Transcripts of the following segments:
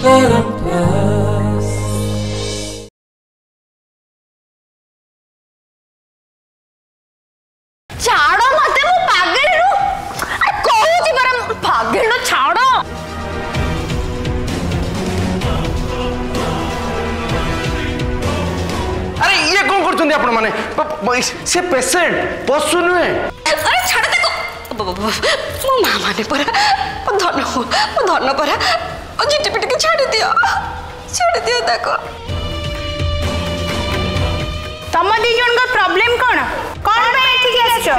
छाड़ो मते मु पागल नु कहूची पर पागल नु छाड़ो। अरे ये कौन करछुंदी आपण माने से पेशेंट पशु नुहे। अरे छाड़ देखो मो मां माने पर धन पर जिटी पिटी के छाड़ दियो देखो। तम दी जन का प्रॉब्लम कौन पे एठी आछो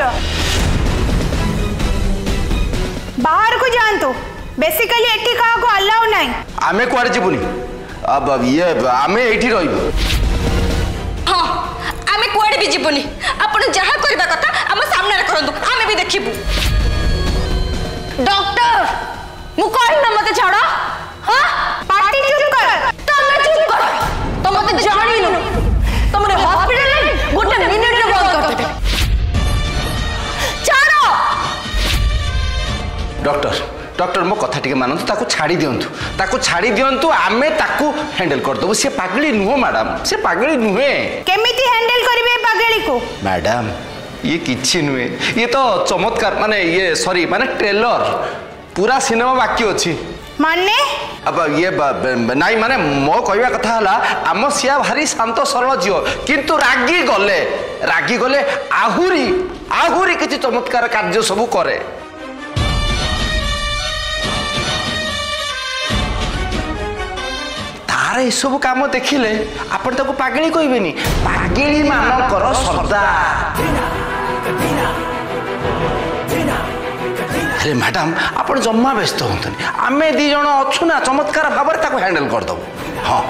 बाहर को जानतो बेसिकली एठी का को अलाउ नाही। आमे कुआरे जीवनी अब ये आमे एठी रहिबो। हां आमे कुआरे भी जीवनी आपण जहा करबा कथा हम सामने रे करंतु आमे भी देखिबु। डॉक्टर मु कहल न मते छाड़ो। हां पार्टी चुप कर तमे चुप कर तो मते जानी नु तमरे हॉस्पिटल में गोटे मिनिट रे बंद कर देबे। छाड़ो डॉक्टर मो कथा टिके मानंतु ताको छाड़ी दियंतु आमे ताको हैंडल कर दबो। से पागली नुहो मैडम से पागली नुहे। केमिति हैंडल करबे पागली को मैडम ये किछि नुहे ये तो चमत्कार माने ये सॉरी माने ट्रेलर पूरा सिनेमा बाकी अछि माने अब ये नाई माने मो कहवा कथा हला आम सिया भारी शांत सरल जीव किंतु रागी गले आहुरी किछि चमत्कार कार्य सब करे। तार ए सब काम देखिले आपण ताको पागली कहबेनी पागली मानकर सरदार। अरे मैडम आपण जम्मा व्यस्त होतनी आमे दी जण अछु ना चमत्कार भाव ताको हैंडल कर दो। हाँ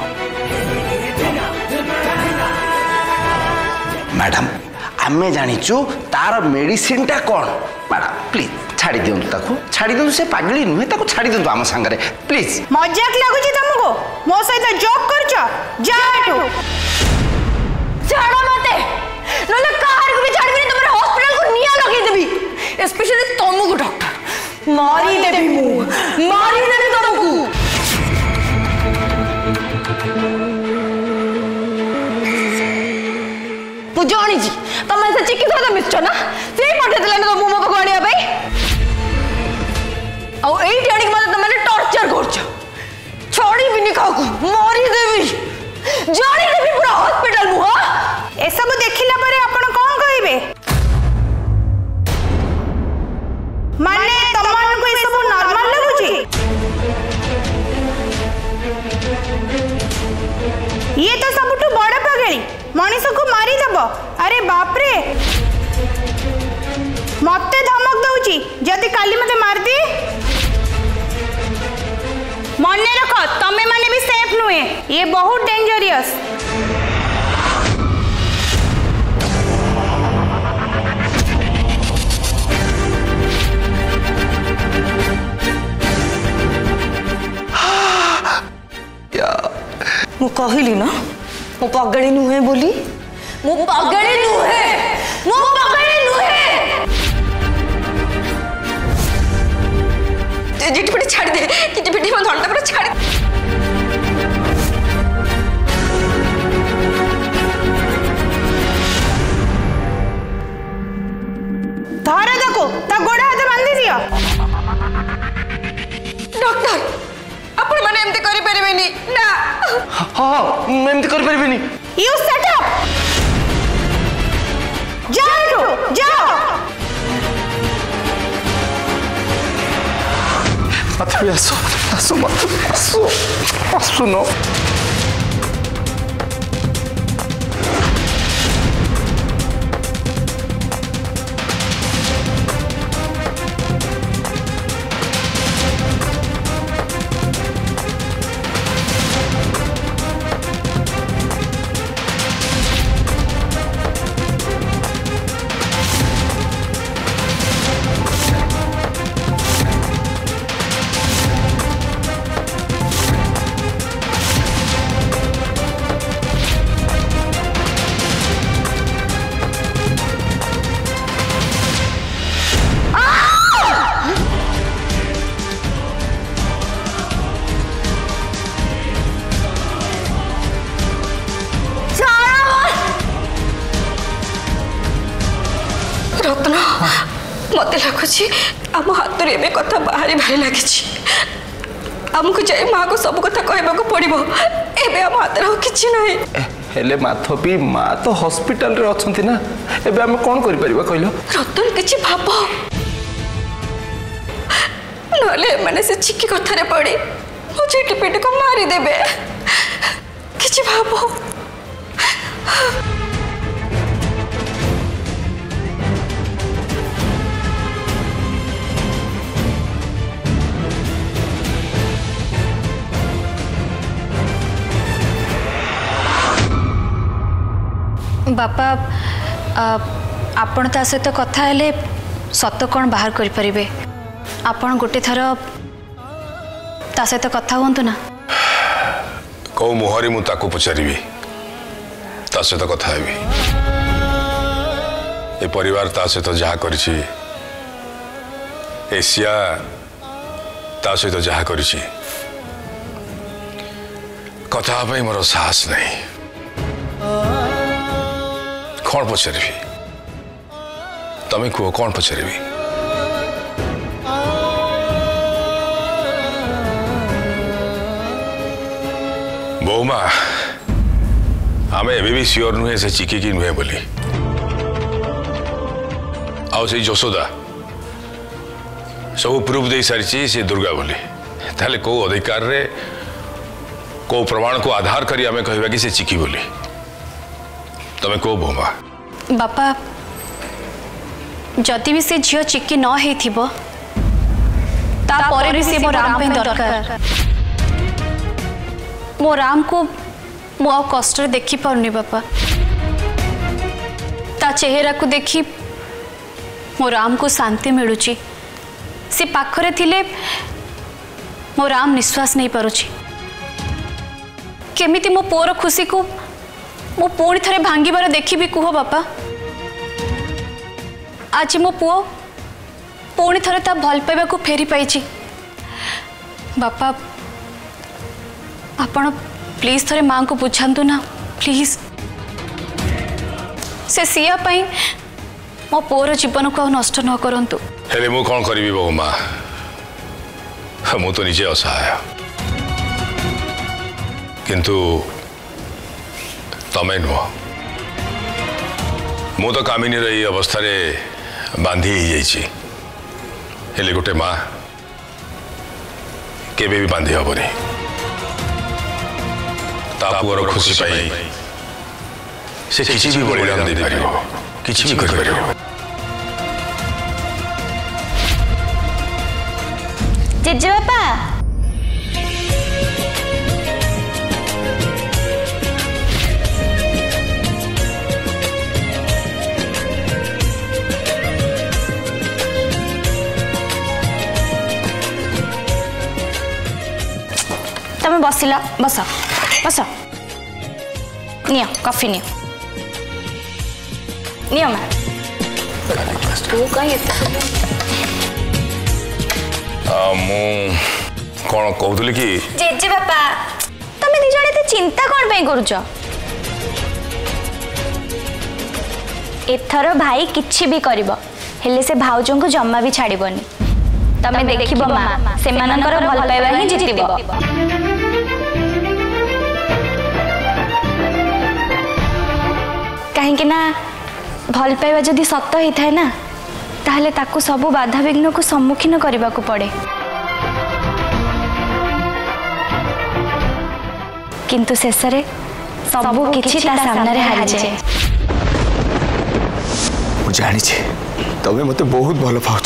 मैडम आमे जानिचु तार मेडिसिन टा कोन मैडम प्लीज छाड़ी दियंतु ताको छाड़ी दियंतु से पागली नुहे ताको छाड़ी दियंतु आम संगरे प्लीज। मजाक लागुची तुमको मो सहित जोक करछ जाटू छाड़ो मते नले कार को भी छाड़बी तुमरे हॉस्पिटल को निया लगे देबी स्पेशली तुमको डॉक्टर मारी देबी तुमको। मु जानी जी तुम ऐसे चिकित्सा मिछ ना से पठे देले तो मु मको गाड़िया भाई औ एई टेनिक मते तुमने टॉर्चर करछ छोड़ी भी नहीं काकू मारी देबी जानी देबी पूरा हॉस्पिटल मु। हां ए सब देखिला परे आपण कोन कहिबे माने तमन को ए सब नॉर्मल लागुची। ये तो सबटू बड़ पागली मनीष को मारी दब। अरे बाप रे मते धमक दउची जदी काली मते मार दी मने रख तमे माने भी सेफ नुए ये बहुत डेंजरियस। मु कहली ना मु पागली नुहे बोली मु पागली नुहे जिटपिटी छाड़ दे जिटपिटी मो धनटा पर छाड़ धरे देखो ता गोड़ा हाथ बांधी दियो। डॉक्टर आपण माने एमते करि परबेनी ना। हां मैं एमते करि परबेनी। यू सेट अप जाओ अच्छा आसो नो मत लगुच आम हाथ में कथा बाहरी बाहरी लगी आमको जाए माँ को सब कथा कहवा पड़ो एवं आम हाथ कि ना हेले माथपी माँ तो हॉस्पिटल रे अच्छी ना एबे आम कौन कर कहल रतन कि भाव ना से चिकी कथार पड़ी मो चिटी पिटी को मारिदेवे कि भाव बापा आपण ता सहित कथा हेले सत कौन बाहर करि परिबे आपण गोटे थर ता सहित कथा होंतु ना कौ मुहरी मु ताको पचारिबी ता सहित कथा हेबी ए परिवार ता सहित जहा करिछि एशिया ता सहित जहा करिछि कथा पे मोर साहस नहीं कौन पचारि तमें कह कौन पचारि बोमा आम एवं सियोर नुहे से चिकी की नुहे बोली आउ से यशोदा सब प्रूफ दे सारी से दुर्गा बोली ताले को अधिकार रे को प्रमाण को आधार करी आमे कहबा कि से चिकी बोली तमें को बोमा बापा जदि भी से झियो चिकी न हेई थिबो ता परे भी से मो राम पे दरकार मो राम को मो आ कष्ट देखि परनी बापा ता चेहरा को देखि मो राम को शांति मिलुची से पाखरे थिले मो राम निश्वास नहीं पारुची केमिति मो पोर खुशी को मो पुणी थे भांगिबार देखी कुह बापा आज मो पुओ पुणी थे ता भल पाइबा को फेरी पाई बापा आपण प्लीज थे माँ को बुझातु ना प्लीज से सिया पाई मो पुओर जीवन को नष्ट न करंतु हेले मु कौन करी बहु माँ मु तो निजे असहाय किंतु तमें नुह मु तो कामिनी रही अवस्था रे बांधी ही हेले गोटे माँ केबे भी बांधी हेनी पुअर खुशी पाई से किसी भी बलिदान दे पारिबो किसी भी कर पारिबो जेजे बापा तमें बसिला बस बस नियो कॉफी नियो नियो मां तू कहीं मु कौन कहूली कि जेजे बापा तमें दी जणे ते चिंता कौन पे करूछ एथर भाई किछि भी करिवो हेले से भाउजों को जम्मा भी छाड़िबनी तमें देखिबो मां से मानकर भल पाइबा ही जितिबो कहीं ना भल पाइबा जदि सत ही थाए ना ताहले ताकू सबु बाधा विघ्न को सम्मुखीन करने को पड़े किंतु शेष रे सबु किछि ता सामने रे हारि जाए मु जानी तबे मते बहुत भल पाउछ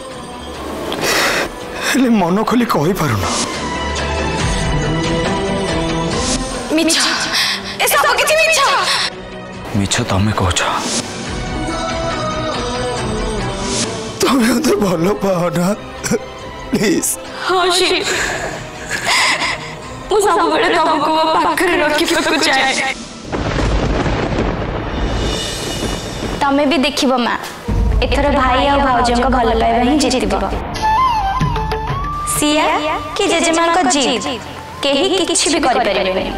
हेले मन खोली कहि पारुना मिछ ए सब किछि मिछ मिछ तमें कहछ तमें मते भल पाउना प्लीज हाँ जी मु सब बेले तुमको पाखरे रखि पकु जाए तमें भी देखिबो मां एथर भाई आ भाउजों को भल पाइबा ही जितिबो सिया कि जेजेमा को जीत केही किछि भी करि परिबे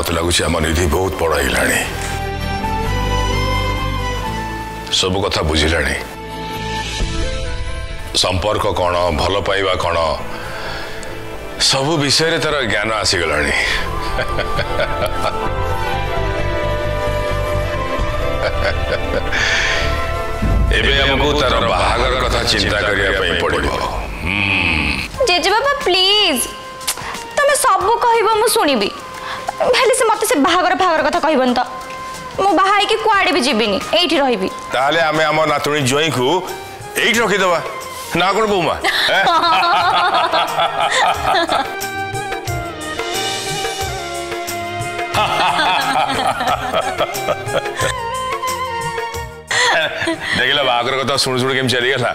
मत लगुच आम निधि बहुत बड़ है सब कथा बुझिला संपर्क कौन भल पाइबा कौन सब विषय तार ज्ञान आसीगला एबे हमको तार बाहागर कथा चिंता करिया पड़ो। जेजे बाबा प्लीज तमे सब कहबो मु सुनिबी हेले से मते से बाहागर कथा कहबन त मु बाहाई के कुआडे भी जीबिनी एठी रहिबी ताले हमें हम नातुणी जोई को एठी रखि दबा ना कोन बोमा देखला बाहागर कथा सुन केम चली गला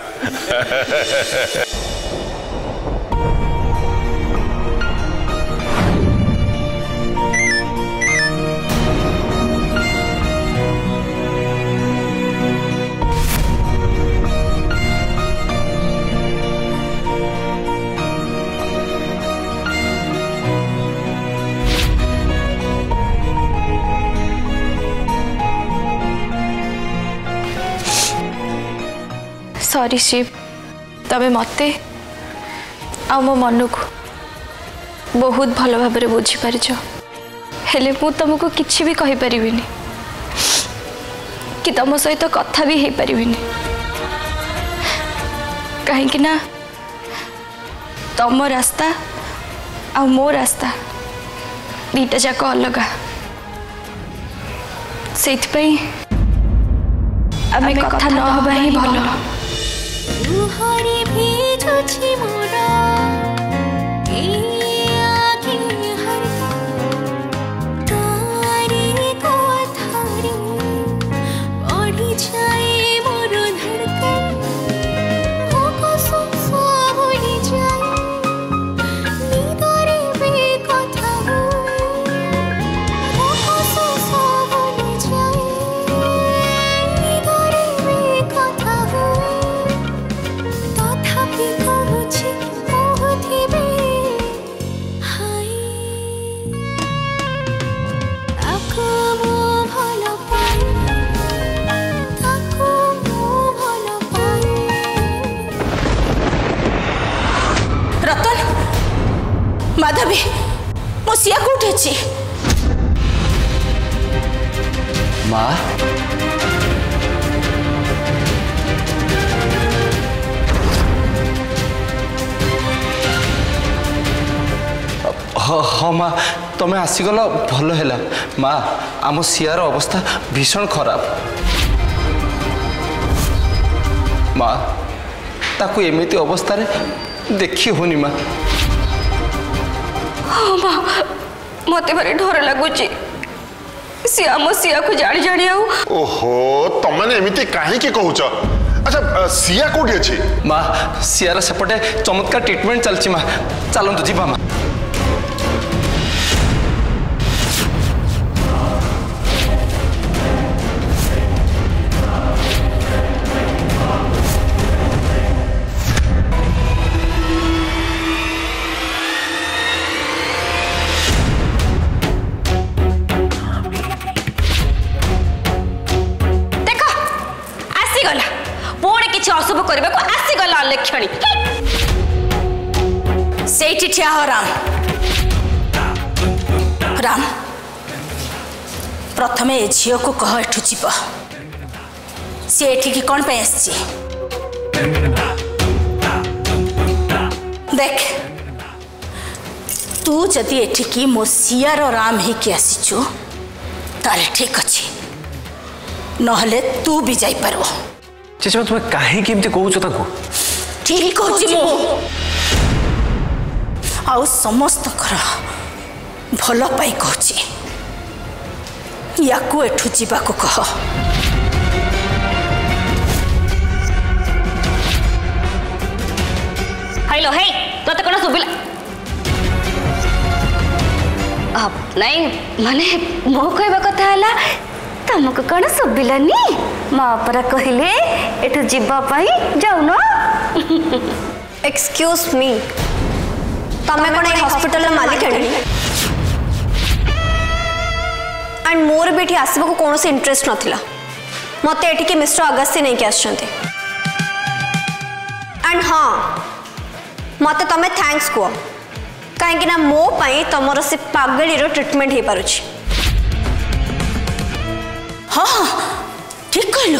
सॉरी शिव तबे मते आ मो मन को बहुत भल भाव बुझी पारिछ हेले मु तुमको किछि भी कहि परिबिनी कि तुम सहित कथा भी हे परिबिनी कहीं कि ना तुम रास्ता आ मो रास्ता दीटा जाक अलग से आमे कथा न हबा ही भलो तुहरी भेजुछि मोरा ए आगे हरता तारी कथारी बढ़ी जाए मोर धड़कन मोको सुसा भूली जाए निदरे बे कथा मोको सुसा भूली जाए निदरे बे कथा रतन माधवी मो सिया कोठी अछि माँ हाँ माँ तुम्हें आसीगल भल है माँ आम सियार अवस्था भीषण खराब माँ ताकू एमती अवस्था देखी होनी माँ हाँ माँ मत भारी डर लगुच सी आम सिया को जानी जानी आउ ओहो तमने एमिति काहे के कहूच अच्छा सिया कोठी अछि माँ सियार सेपटे चमत्कार ट्रीटमेंट चलछि माँ चलतु जीवा माँ अशुभ करने को आसीगला लक्षणी से ठिया हो राम राम प्रथम ए झील को कह एठू जीव सी एठिकी कौन पे आसी देख तू जदि एठिकी मो सियार राम ही कि आसीचु ताले ठीक अच्छी नहले तू भी जाई पारो चेचमा तुम्हें काहे केमती कहूच ताको ठीक कहूची मो आउ समस्त भल पाई कहूची याकू एठू जीवाकू कह हेलो हे तते कोन सुबिला अब नहीं माने मो कहबा कथा हला तुमको कौन सुबिलानी माँ परा कहले एठू जीवा पाई जाउनो एक्सक्यूज मी तमे कोन हॉस्पिटल मालिक एंड मोर भी ये आसवा को कौन इंटरेस्ट नथिला मत ये मिस्टर अगस्ती नहीं कि आसछन्ते एंड हाँ मत तमें थैंक्स कह कहीं ना मो पाई तमर से पागड़ी ट्रीटमेंट हो पारुछि। हाँ ठीक कहलु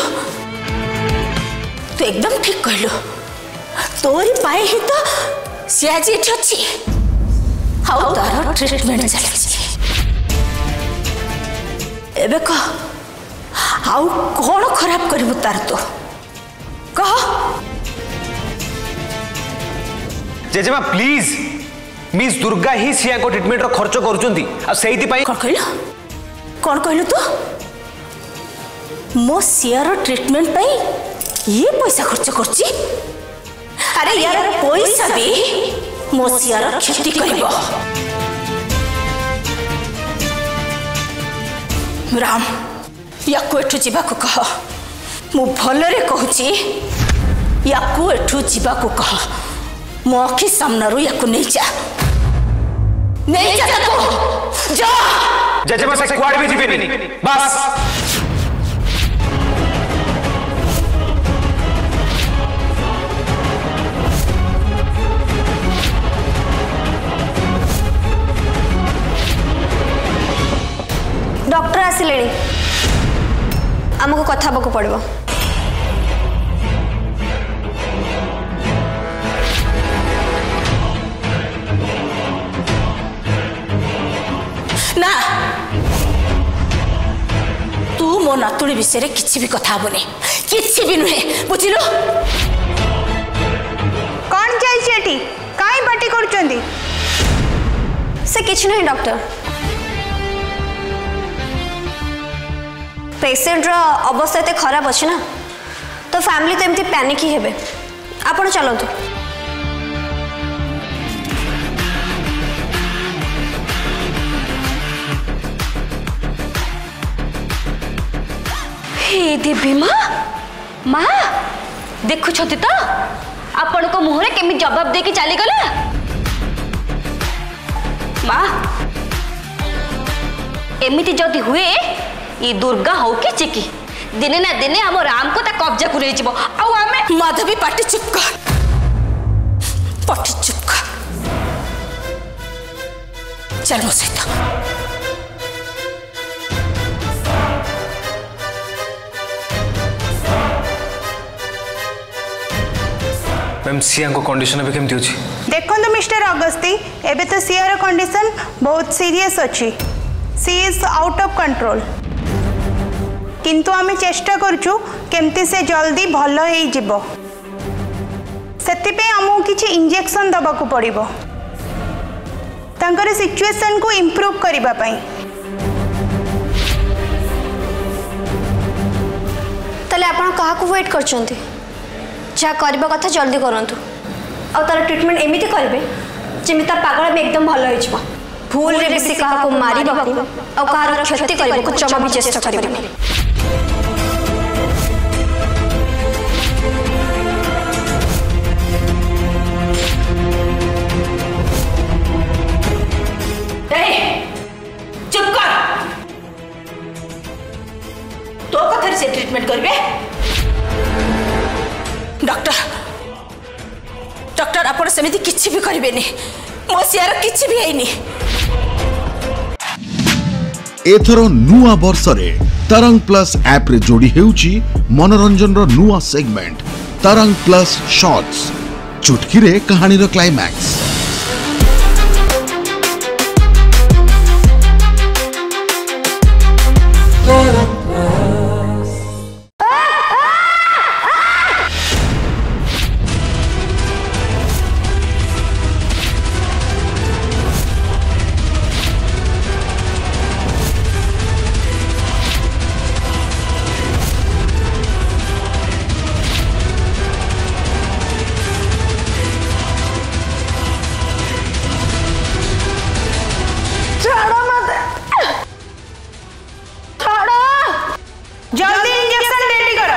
तू एकदम ठीक कहलु तोरी पाए ही तो सी आज ये अच्छी हाउ तार ट्रीटमेंट चली एबे कह हाउ कौन खराब करू तार तो कह जेजेमा प्लीज मिस दुर्गा ही सिया को ट्रीटमेंट रो खर्च करूचंती आ सेहिति पई कौन कहलु तू मो सियार ट्रीटमेंट पई ये पैसा खर्च करची अरे यार पैसा भी मो सियार क्षति करिवो राम याकू एठू जीवाकू कह मु भलरे कहूची याकू एठू जीवाकू कह मो अखि सामनारू याकू नहीं जा ताको जा जेजेमा से क्वाड भी जीवेनी बस डॉक्टर आसिले आमको कथा को पड़ो ना तू मो नातुणी विषय किसी भी कथा हबनी किसी भी नुहे बुझिलो कौन चाहिए काई पार्टी करुचंदी से किछ नहीं डॉक्टर पेशेंट रो अवस्था एते खराब अच्छे ना तो फैमिली तो एमती पैनिक ही हेबे आपण चलतु हे देवी माँ देखु तो आपण को मुहरे केमी जवाब देके चली गला माँ एमिति जदि हुए ये दुर्गा हो कि चिकी दिने ना दिने हम राम को ता कब्जा को ले जीवो आउ आमे माधवी पाटी चुप कर पाटी चुप कर चल मो सहित मैम सिया को कंडीशन अभी केमती अछि देखो मिस्टर अगस्ती एबे तो सियार कंडीशन बहुत सीरियस अच्छी she is out of control किंतु आमे चेष्टा करछु केमती से जल्दी भल हो जिवो सेतिपे हमहु किछि इंजेक्शन दबा को पड़िबो तांकर सिचुएशन को इंप्रूव करिबा पई तले आपण कहा को वेट करचंती जा करबा कथा जल्दी करंतु और तार ट्रीटमेंट एमिति करबे जेमिता पागल भी एकदम भल हो जिवो भूल रे बेसी कहा को मारी बाकू और कहार क्षति करबो को जमा भी चेष्टा करबे चुप कर तो कथर से ट्रीटमेंट करबे डॉक्टर डॉक्टर आपण सेमिति किछि भी करबेनी मो सियार किछि भी हैनी एथर नुआ वर्ष रे तरंग प्लस ऐप रे जोड़ी हेउची मनोरंजन रो नुआ सेगमेंट तरंग प्लस शॉर्ट्स चुटकी रे कहानी रो क्लाइमैक्स जल्दी इंजेक्शन रेडी करो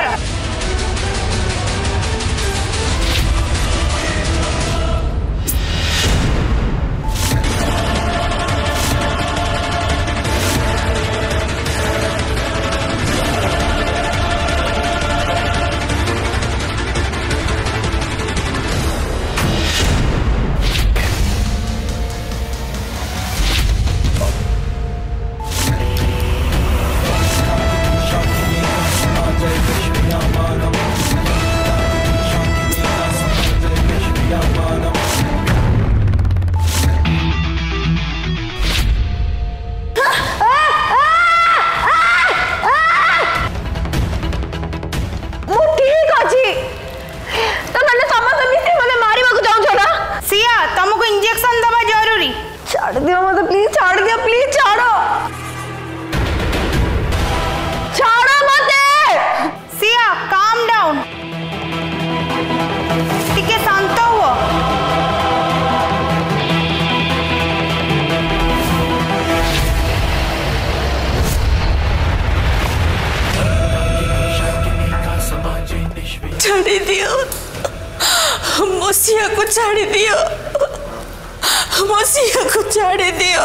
छाड़ी दियो मो सिया को छाड़ी दियो मो सिया को छाड़ी दियो।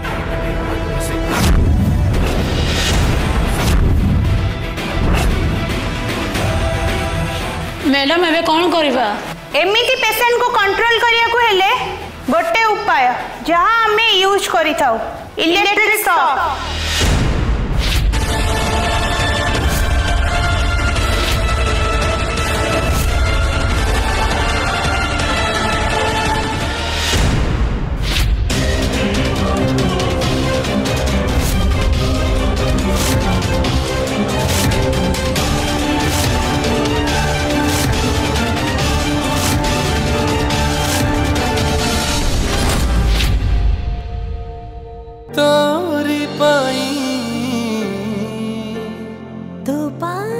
मैडम एबे कौन करबा? एमिति पेशेंट को कंट्रोल करिया को हेले गोटे उपाय जहां हमें यूज करी थाउ इलेक्ट्रिक शॉक। तोरी पाई तो पा